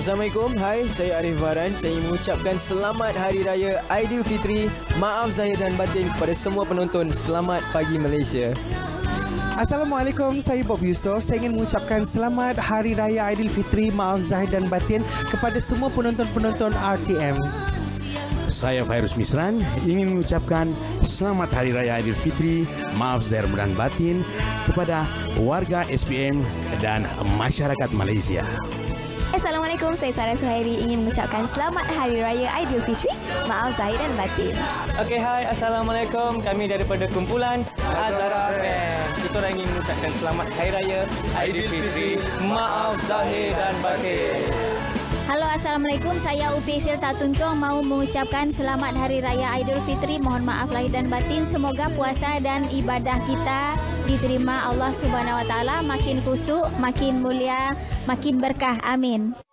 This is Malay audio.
Assalamualaikum, hai, saya Arif Varan. Saya ingin mengucapkan selamat Hari Raya Aidilfitri. Maaf zahir dan batin kepada semua penonton. Selamat pagi Malaysia. Assalamualaikum, saya Bob Yusof. Saya ingin mengucapkan selamat Hari Raya Aidilfitri. Maaf zahir dan batin kepada semua penonton-penonton RTM. Saya Fairuz Misran ingin mengucapkan selamat Hari Raya Aidilfitri, maaf zahir dan batin kepada warga SPM dan masyarakat Malaysia. Assalamualaikum, saya Sarah Suhairi ingin mengucapkan selamat Hari Raya Aidilfitri, maaf zahir dan batin. Okey, hai, Assalamualaikum. Kami daripada kumpulan Azara Band. Kita orang ingin mengucapkan selamat Hari Raya Aidilfitri, maaf zahir dan batin. Halo, Assalamualaikum. Saya Upi Sirta Tuntong mau mengucapkan selamat Hari Raya Aidilfitri. Mohon maaf lahir dan batin. Semoga puasa dan ibadah kita diterima Allah Subhanahu Wa Taala, makin khusyuk, makin mulia, makin berkah. Amin.